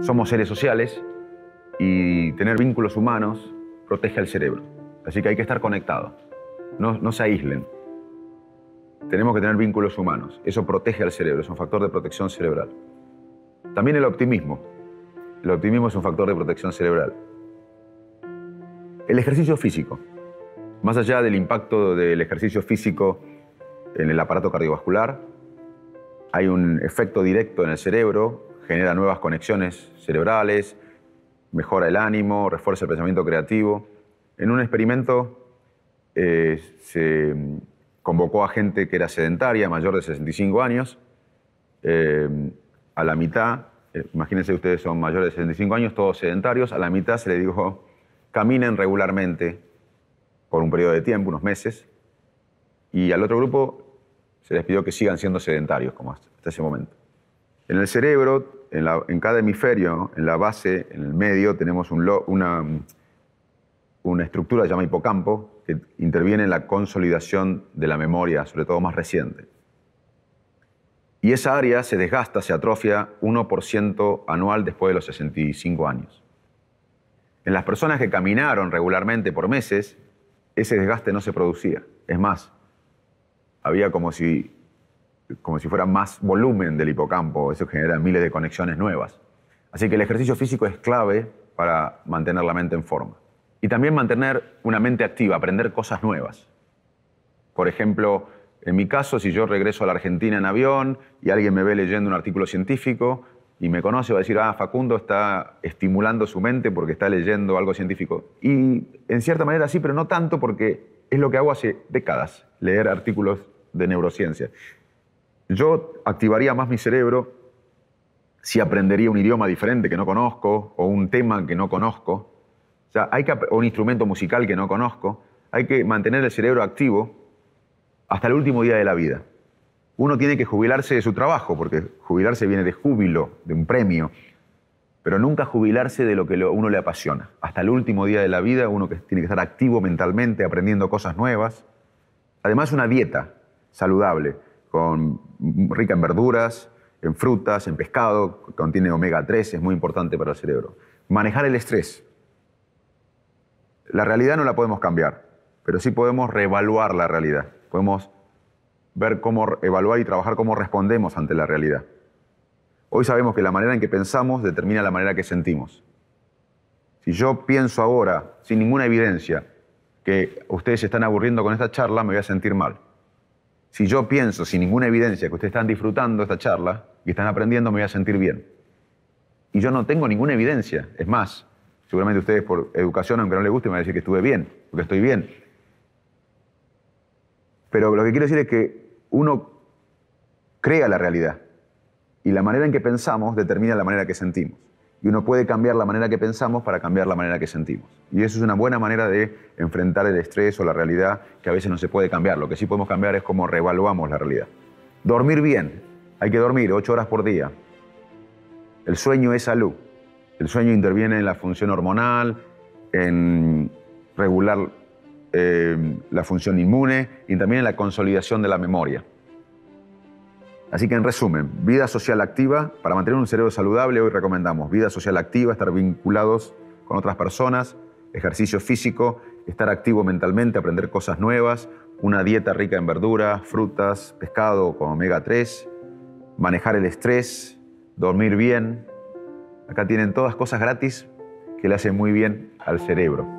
Somos seres sociales y tener vínculos humanos protege al cerebro. Así que hay que estar conectados. No se aíslen. Tenemos que tener vínculos humanos. Eso protege al cerebro, es un factor de protección cerebral. También el optimismo. El optimismo es un factor de protección cerebral. El ejercicio físico. Más allá del impacto del ejercicio físico en el aparato cardiovascular, hay un efecto directo en el cerebro, genera nuevas conexiones cerebrales, mejora el ánimo, refuerza el pensamiento creativo. En un experimento se convocó a gente que era sedentaria, mayor de 65 años. A la mitad, imagínense ustedes son mayores de 65 años, todos sedentarios, a la mitad se les dijo, caminen regularmente por un periodo de tiempo, unos meses, y al otro grupo se les pidió que sigan siendo sedentarios, como hasta ese momento. En el cerebro, en cada hemisferio, en la base, en el medio, tenemos una estructura que se llama hipocampo, que interviene en la consolidación de la memoria, sobre todo más reciente. Y esa área se desgasta, se atrofia 1% anual después de los 65 años. En las personas que caminaron regularmente por meses, ese desgaste no se producía. Es más, había como si fuera más volumen del hipocampo. Eso genera miles de conexiones nuevas. Así que el ejercicio físico es clave para mantener la mente en forma. Y también mantener una mente activa, aprender cosas nuevas. Por ejemplo, en mi caso, si yo regreso a la Argentina en avión y alguien me ve leyendo un artículo científico y me conoce, va a decir, Facundo está estimulando su mente porque está leyendo algo científico. Y en cierta manera sí, pero no tanto, porque es lo que hago hace décadas, leer artículos de neurociencia. Yo activaría más mi cerebro si aprendería un idioma diferente que no conozco o un tema que no conozco. O sea, o un instrumento musical que no conozco. Hay que mantener el cerebro activo hasta el último día de la vida. Uno tiene que jubilarse de su trabajo, porque jubilarse viene de júbilo, de un premio, pero nunca jubilarse de lo que a uno le apasiona. Hasta el último día de la vida uno tiene que estar activo mentalmente, aprendiendo cosas nuevas. Además, una dieta saludable, rica en verduras, en frutas, en pescado, que contiene omega 3, es muy importante para el cerebro. Manejar el estrés. La realidad no la podemos cambiar, pero sí podemos reevaluar la realidad. Podemos ver cómo evaluar y trabajar cómo respondemos ante la realidad. Hoy sabemos que la manera en que pensamos determina la manera que sentimos. Si yo pienso ahora, sin ninguna evidencia, que ustedes se están aburriendo con esta charla, me voy a sentir mal. Si yo pienso, sin ninguna evidencia, que ustedes están disfrutando esta charla y están aprendiendo, me voy a sentir bien. Y yo no tengo ninguna evidencia. Es más, seguramente ustedes por educación, aunque no les guste, me van a decir que estuve bien, porque estoy bien. Pero lo que quiero decir es que uno crea la realidad y la manera en que pensamos determina la manera que sentimos. Y uno puede cambiar la manera que pensamos para cambiar la manera que sentimos. Y eso es una buena manera de enfrentar el estrés o la realidad que a veces no se puede cambiar. Lo que sí podemos cambiar es cómo reevaluamos la realidad. Dormir bien. Hay que dormir 8 horas por día. El sueño es salud. El sueño interviene en la función hormonal, en regular la función inmune y también en la consolidación de la memoria. Así que en resumen, vida social activa. Para mantener un cerebro saludable hoy recomendamos vida social activa, estar vinculados con otras personas, ejercicio físico, estar activo mentalmente, aprender cosas nuevas, una dieta rica en verduras, frutas, pescado con omega 3, manejar el estrés, dormir bien. Acá tienen todas cosas gratis que le hacen muy bien al cerebro.